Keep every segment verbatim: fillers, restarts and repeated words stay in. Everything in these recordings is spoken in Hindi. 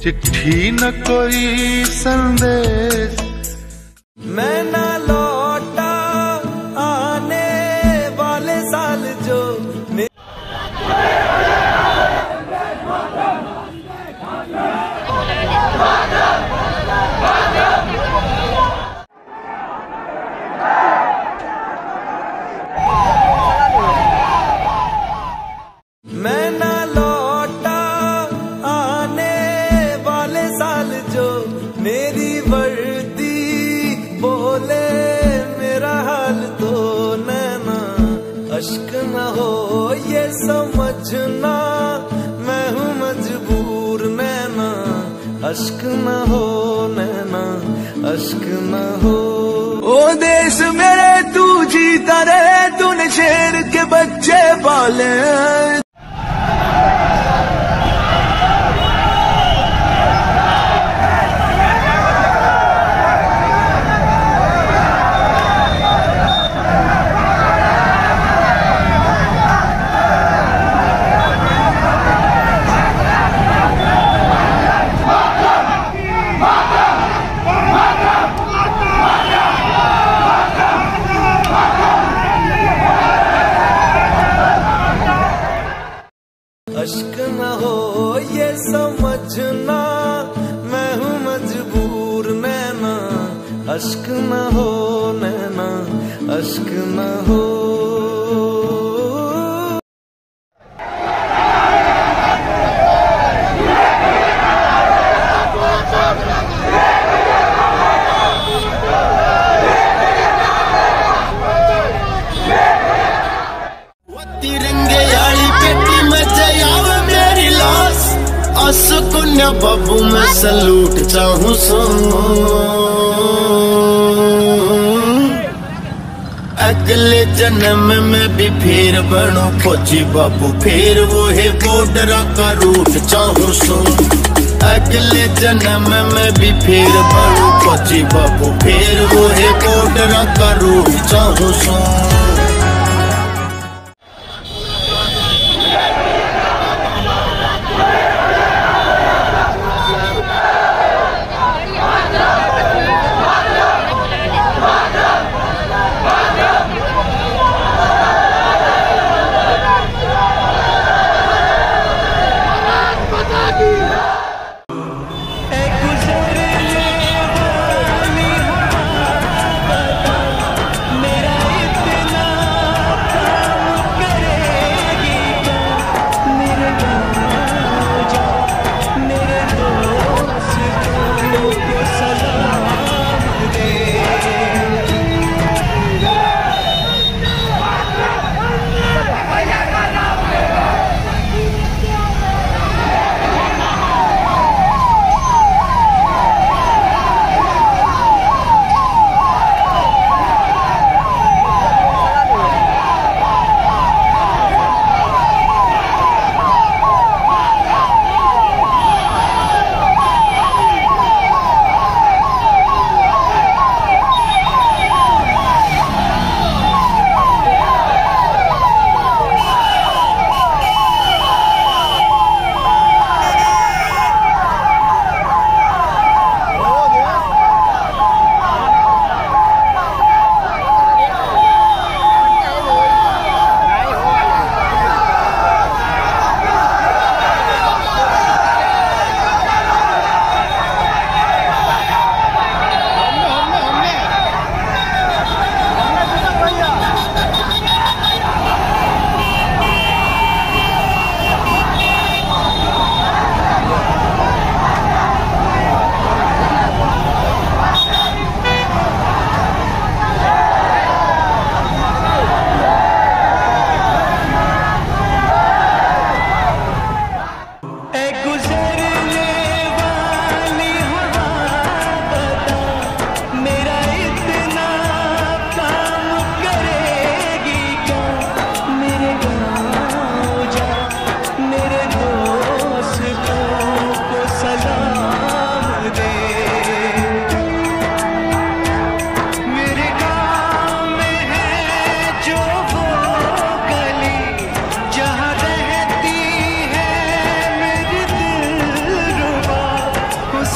चिट्ठी न कोई संदेश, मैं ना लौटा आने वाले साल जो मैं ना लौटा आने वाले साल जो मेरी वर्दी बोले मेरा हाल तो नैना अश्क न हो ये समझना मैं हूँ मजबूर नैना अश्क न हो नैना अश्क न हो। ओ देश मेरे तू जीता रहे तूने शेर के बच्चे पाले। अश्क न हो ये समझना मैं हूँ मजबूर नैना अश्क न हो नैना अश्क न हो। तिरंगे वाली पेटी में जयाव मेरी लाश असकुन्या बाबू मैं सलूट चाहूं सो। अगले जन्म में भी फिर बनो फौजी बाबू फिर वो है बॉर्डर का रूट चाहूं सो। अगले जन्म में भी फिर बनो फौजी बाबू फिर वो है बॉर्डर का रूट चाहूं सो। मेरा इतना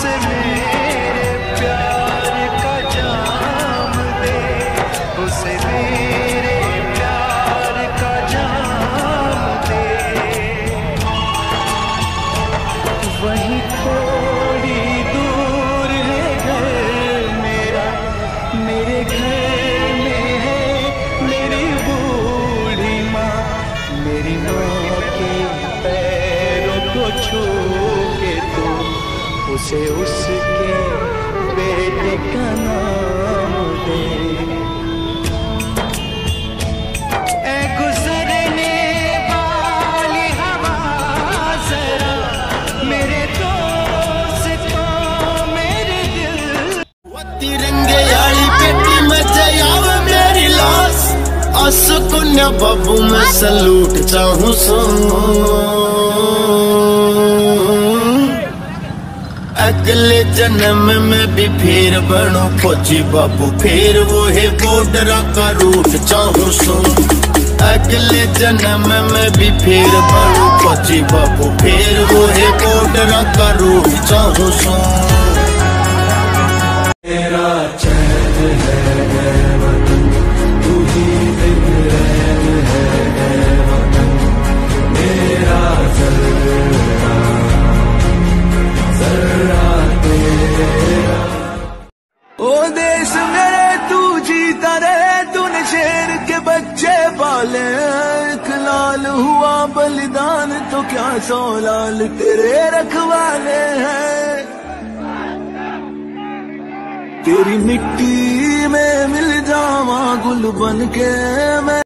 उसे मेरे प्यार का जाम दे, उसे मेरे प्यार का जाम दे। वहीं थोड़ी दूर है घर मेरा, मेरे घर में है मेरी बूढ़ी माँ। मेरी माँ के पैरों को छू के तो उसे उसके बेटे का नाम दे। ऐ गुजरने वाली हवा जरा मेरे दोस्तों मेरे दिल। तिरंगे वाली बेटी में जयाव मेरी लाश, असकुन्या बाबू मैं सलूट चाहूं सो। अगले जन्म में भी फिर बनो फौजी बाबू, फिर वो है बॉर्डर का रूट चाहूं सो। अगले जन्म में भी फिर बनो फौजी बाबू, फिर वो है बॉर्डर का रूट चाहूं सो। मेरा चैन है वतन, तू ही दिन रैन है वतन। मेरा जर्रा जर्रा तेरा। ओ देश मेरे तू जीता रहे, तूने शेर के बच्चे पाले। एक लाल हुआ बलिदान तो क्या सौ लाल तेरे रखवाले हैं। तेरी मिट्टी में मिल जावा गुल बन के मैं।